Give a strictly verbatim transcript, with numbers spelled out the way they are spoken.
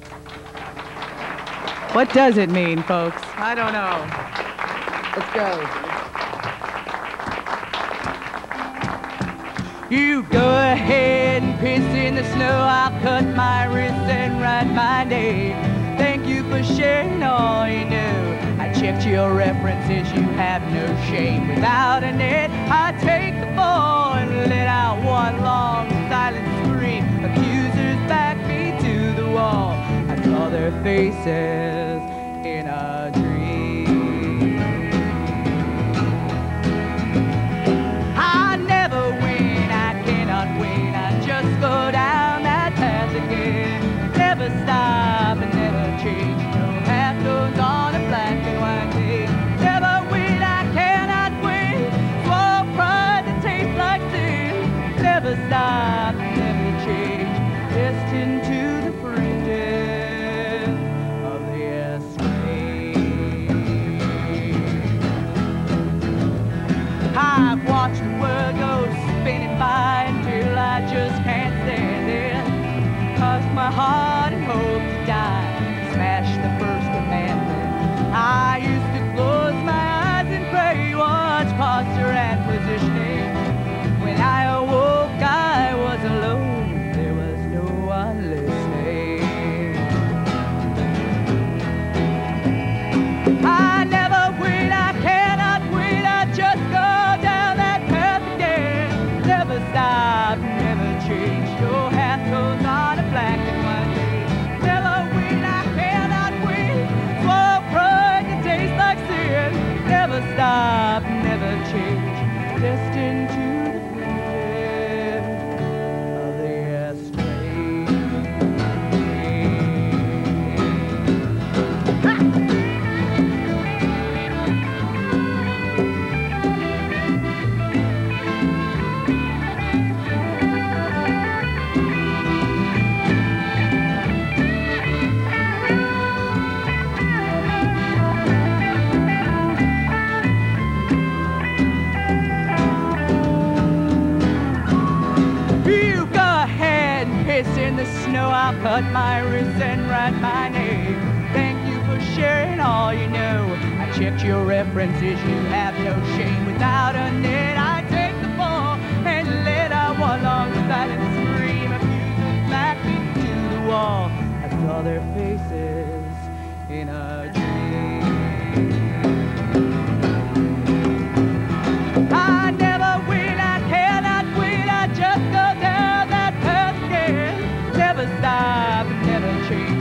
What does it mean, folks? I don't know. Let's go. You go ahead and piss in the snow. I'll cut my wrist and write my name. Thank you for sharing all you know. I checked your references, you have no shame. Without a net, I take the ball and let out one long silent scream. Accusers back me to the wall. I saw their faces in a dream. I never win, I cannot win. I just go down that path again. Never stop and never change. No half tones on a black and white day. Never win, I cannot win. Swore pride that tastes like sin. Never stop and never change. Destined to the fringes of the escape. I've watched the world go spinning by until I just can't stand it. Cross my heart and hope to die. Smash the first commandment. I used to close my eyes and pray, watch posture and positioning. When I awoke, I was alone. There was no one listening. I never win, I cannot win. I just go down that path again. Never stop, never change. No half tones on a black and white day. Never win, I cannot win. Swore pride that tastes like sin. Never stop, never change. Destined to the fringes of the escape. Ha! You go ahead and piss in the snow. I'll cut my wrist and write my name. Thank you for sharing all you know. I checked your references, you have no shame. Without a net, I take the ball and let out one long silent scream. Accusers back me to the wall. I saw their faces in a dream. I never win, I cannot win. I just go down that path again. Never stop, never change.